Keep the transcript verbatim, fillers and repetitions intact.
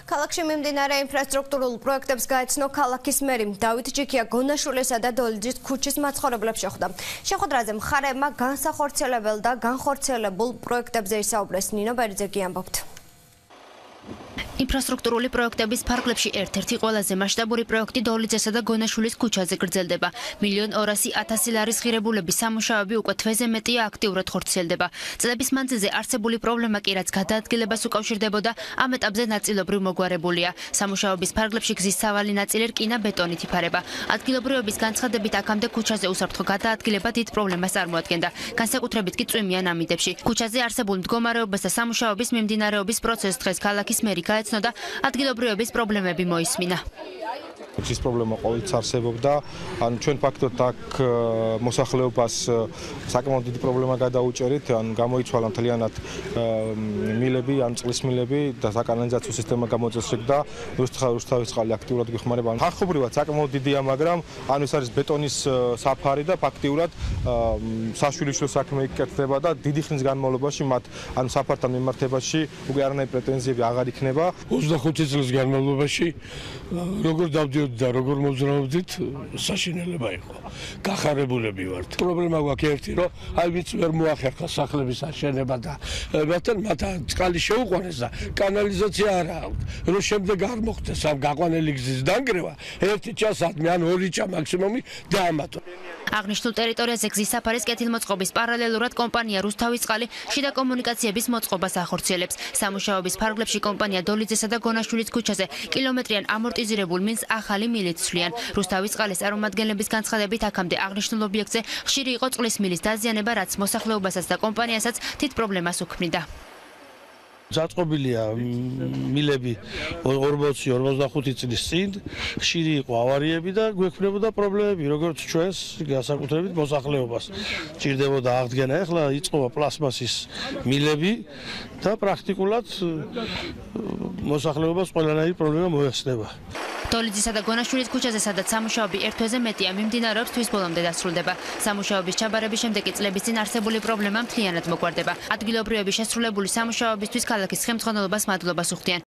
ქალაქში მიმდინარე ინფრასტრუქტურულ პროექტებს გაეცნო ქალაქის მერი დავით ჯიქია გონაშვილისა და დოლიძის ქუჩის მაცხოვრებლებს შეხვდა. შეხვედრაზე მხარეებმა განსახორციელებელ და განხორციელებულ პროექტებზე ისაუბრეს. ნინო ბერიძე ამბობთ. ინფრასტრუქტურული პროექტების ფარგლებში ერთ-ერთი ყველაზე მასშტაბური პროექტი დოლიძესა და გონაშვილის ქუჩაზე გრძელდება. მილიონ ორასი ათასი ლარის ღირებულების სამუშაოები უკვე თვეზე მეტია აქტიურად ხორციელდება. წლების მანძილზე არსებული პრობლემა კი რაც გადაადგილებას უკავშირდებოდა, ამ ეტაპზე ნაწილობრივ მოგვარებულია. სამუშაოების ფარგლებში გზის სავალი ნაწილი რკინა ბეტონით იფარება. ადგილობრივების განცხადებით აქამდე ქუჩაზე უსაფრთხო გადაადგილება დიდ პრობლემას წარმოადგენდა. განსაკუთრებით კი წვიმიან ამიდებში. ქუჩაზე არსებულ მდგომარეობას და სამუშაოების მიმდინარეობის პროცესს დღეს ქალაქის მერი გაეცნო და ადგილობრივების პრობლემები მოისმინა. Ეს პრობლემა ყოველთვის არსებობდა. ან ჩვენ ფაქტობრივად აქ მოსახლეობას საკმაოდ დიდი პრობლემა გადაუჭერით, ან გამოიცვალა მთლიანად მილები, ან წყლის მილები და საკანალიზაციო სისტემა გამოწესრიგდა. რუსთავის წყალი აქტიურად გვიხმარება. ხალხობრივად საკმაოდ დიდია, მაგრამ ან ეს არის ბეტონის საფარი და ფაქტიურად საშვილიშვილო საქმე იქცევა და დიდი ხნის განმავლობაში მათ ან საფართან მიმართებაში უკვე არანაირი პრეტენზიები აღარ იქნება. ოცდახუთი წლის განმავლობაში როგორ დავდიოდი და როგორ მოძრაობდით, საშინელება იყო. გახარებულები ვართ. პრობლემა გვაქვს ერთი, რომ აი ვინც ვერ მოახერხა სახლების აშენება და მათთან მათ წყალი შეუყვანეს და კანალიზაცია არა აქვს. რომ შემდეგ არ მოხდეს ამ გაყვანილი გზის დანგრევა, ერთი ჩასადმი ან ორი ჩა მაქსიმუმი დაამატო. აღნიშნულ ტერიტორიაზე გზის საფარის კეთილმოწყობის პარალელურად კომპანია რუსთავის წყალი შიდა კომუნიკაციების მოწყობას ახორციელებს. სამუშაოების ფარგლებში კომპანია დოლიძესა და გონაშვილის ქუჩაზე კილომეტრიან ამორტიზირებულ მინს ახალი მილით ცვლიან. რუსთავის წყლის წარმომადგენლების განცხადებით აქამდე აღნიშნულ ობიექტზე ხშირი იყო წყლის მილის დაზიანება, რაც მოსახლეობასაც და კომპანიასაც თით პრობლემას უქმნიდა. Დაწყობილია მილები ორმოცი ორმოცდახუთი წლის წინ, ხშირი იყო ავარიები და გვექნებოდა პრობლემები, როგორც ჩვენს განსაკუთრებით მოსახლეობას. ჭირდებოდა აღდგენა, ეხლა იწყობა პლასმასის მილები და პრაქტიკულად მოსახლეობას ყველანაირი პრობლემა მოეხსნება. დოლიძისა და გონაშვილის ქუჩაზე, სადაც სამუშაოები ერთ თვეზე მეტია მიმდინარეობს, თვის ბოლომდე დასრულდება. სამუშაოების ჩაბარების შემდეგ კი წლების წინ არსებული პრობლემა მთლიანად მოგვარდება. ადგილობრივები შესრულებული სამუშაოებისთვის ქალაქის ხელმძღვანელობას მადლობას უხდიან.